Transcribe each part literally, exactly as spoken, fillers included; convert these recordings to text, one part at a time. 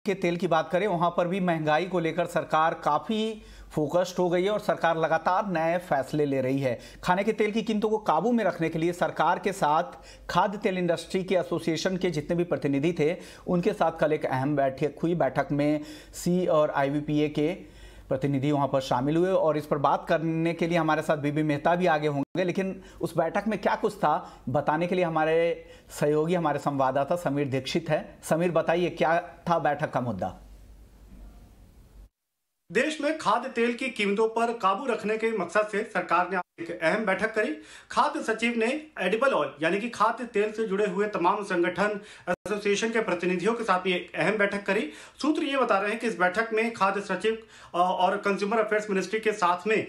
के तेल की बात करें, वहां पर भी महंगाई को लेकर सरकार काफी फोकस्ड हो गई है और सरकार लगातार नए फैसले ले रही है। खाने के तेल की कीमतों को काबू में रखने के लिए सरकार के साथ खाद्य तेल इंडस्ट्री के एसोसिएशन के जितने भी प्रतिनिधि थे, उनके साथ कल एक अहम बैठक हुई। बैठक में सी और आईवीपीए के प्रतिनिधि वहां पर शामिल हुए और इस पर बात करने के लिए हमारे साथ बीबी मेहता भी आगे होंगे। लेकिन उस बैठक में क्या कुछ था, बताने के लिए हमारे सहयोगी, हमारे संवाददाता समीर दीक्षित है। समीर, बताइए क्या था बैठक का मुद्दा? देश में खाद्य तेल की कीमतों पर काबू रखने के मकसद से सरकार ने एक अहम बैठक करी। खाद्य सचिव ने एडिबल ऑयल यानी कि खाद्य तेल से जुड़े हुए तमाम संगठन, एसोसिएशन के प्रतिनिधियों के साथ भी एक अहम बैठक करी। सूत्र ये बता रहे हैं कि इस बैठक में खाद्य सचिव और कंज्यूमर अफेयर्स मिनिस्ट्री के साथ में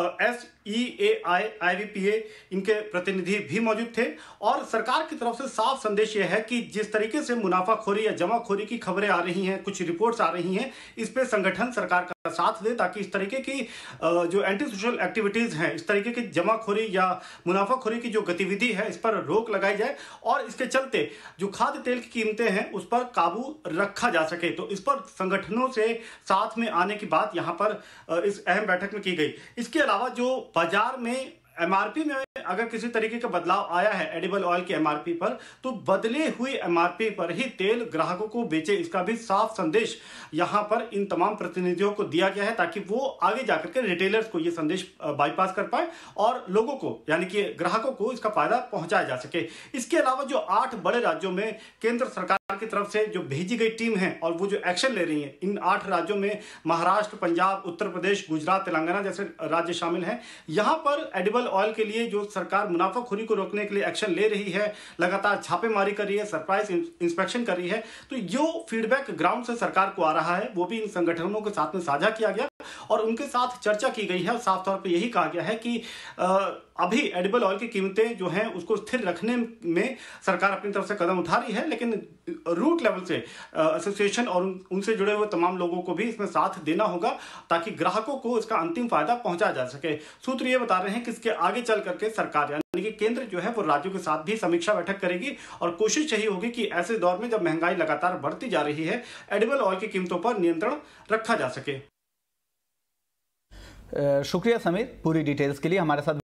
एस ई ए आई, आईवीपीए इनके प्रतिनिधि भी मौजूद थे और सरकार की तरफ से साफ संदेश यह है कि जिस तरीके से मुनाफाखोरी या जमाखोरी की खबरें आ रही हैं, कुछ रिपोर्ट्स आ रही हैं, इस पे संगठन सरकार का साथ दे ताकि इस तरीके की जो एंटी सोशल एक्टिविटीज हैं, इस तरीके की जमाखोरी या मुनाफाखोरी की जो गतिविधि है, इस पर रोक लगाई जाए और इसके चलते जो खाद्य तेल की कीमतें हैं उस पर काबू रखा जा सके। तो इस पर संगठनों से साथ में आने की बात यहां पर इस अहम बैठक में की गई। इसके अलावा जो बाजार में एमआरपी में अगर किसी तरीके का बदलाव आया है एडिबल ऑयल की एमआरपी पर, तो बदले हुई एमआरपी पर ही तेल ग्राहकों को बेचे, इसका भी साफ संदेश यहां पर इन तमाम प्रतिनिधियों को दिया गया है ताकि वो आगे जाकर के रिटेलर्स को ये संदेश बाईपास कर पाए और लोगों को यानी कि ग्राहकों को इसका फायदा पहुंचाया जा सके। इसके अलावा जो आठ बड़े राज्यों में केंद्र सरकार की तरफ से जो भेजी गई टीम है और वो जो एक्शन ले रही है, इन आठ राज्यों में महाराष्ट्र, पंजाब, उत्तर प्रदेश, गुजरात, तेलंगाना जैसे राज्य शामिल हैं। यहां पर एडिबल ऑयल के लिए जो सरकार मुनाफाखोरी को रोकने के लिए एक्शन ले रही है, लगातार छापेमारी कर रही है, सरप्राइज इंस्पेक्शन कर रही है, तो जो फीडबैक ग्राउंड से सरकार को आ रहा है वो भी इन संगठनों के साथ में साझा किया गया और उनके साथ चर्चा की गई है और साफ तौर पे यही कहा गया है कि आ, अभी एडिबल ऑयल की कीमतें जो हैं उसको स्थिर रखने में सरकार अपनी तरफ से कदम उठा रही है, लेकिन रूट लेवल से एसोसिएशन और उन, उनसे जुड़े हुए तमाम लोगों को भी इसमें साथ देना होगा ताकि ग्राहकों को इसका अंतिम फायदा पहुंचाया जा सके। सूत्र ये बता रहे हैं कि इसके आगे चल करके सरकार यानी कि केंद्र जो है वो राज्यों के साथ भी समीक्षा बैठक करेगी और कोशिश यही होगी कि ऐसे दौर में जब महंगाई लगातार बढ़ती जा रही है, एडिबल ऑयल की कीमतों पर नियंत्रण रखा जा सके। शुक्रिया समीर पूरी डिटेल्स के लिए हमारे साथ।